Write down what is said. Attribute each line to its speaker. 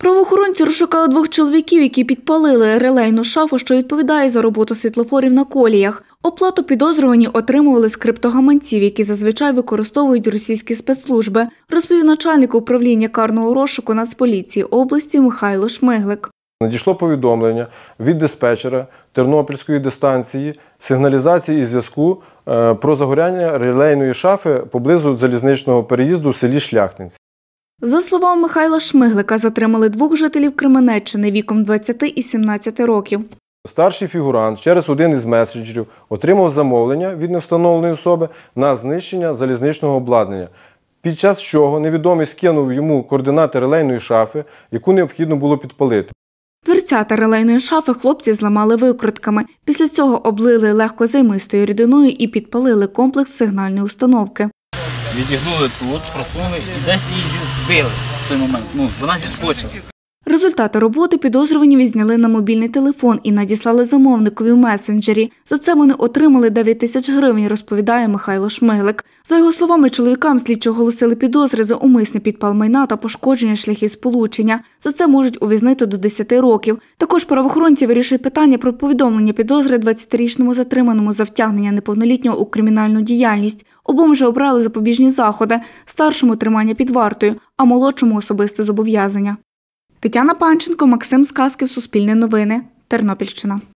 Speaker 1: Правоохоронці розшукали двох чоловіків, які підпалили релейну шафу, що відповідає за роботу світлофорів на коліях. Оплату підозрювані отримували з криптогаманців, які зазвичай використовують російські спецслужби, розповів начальник управління карного розшуку Нацполіції області Михайло Шмиглик.
Speaker 2: Надійшло повідомлення від диспетчера Тернопільської дистанції, сигналізації і зв'язку про загоряння релейної шафи поблизу залізничного переїзду в селі Шляхтинці.
Speaker 1: За словами Михайла Шмиглика, затримали двох жителів Кременеччини віком 20 і 17 років.
Speaker 2: Старший фігурант через один із месенджерів отримав замовлення від невстановленої особи на знищення залізничного обладнання, під час чого невідомий скинув йому координати релейної шафи, яку необхідно було підпалити.
Speaker 1: Дверцята релейної шафи хлопці зламали викрутками. Після цього облили легкозаймистою рідиною і підпалили комплекс сигнальної установки.
Speaker 3: Відігнули тут, просунули і десь її збили в той момент. Вона зіскочила.
Speaker 1: Результати роботи підозрювані відзняли на мобільний телефон і надіслали замовникові в месенджері. За це вони отримали 9 тисяч гривень, розповідає Михайло Шмиглик. За його словами, чоловікам слідчі оголосили підозри за умисний підпал майна та пошкодження шляхів сполучення. За це можуть ув'язнити до 10 років. Також правоохоронці вирішують питання про повідомлення підозри 20-річному затриманому за втягнення неповнолітнього у кримінальну діяльність. Обом же обрали запобіжні заходи, старшому – тримання під вартою, а молодшому – особисте зобов'язання. Тетяна Панченко, Максим Сказків, Суспільне новини, Тернопільщина.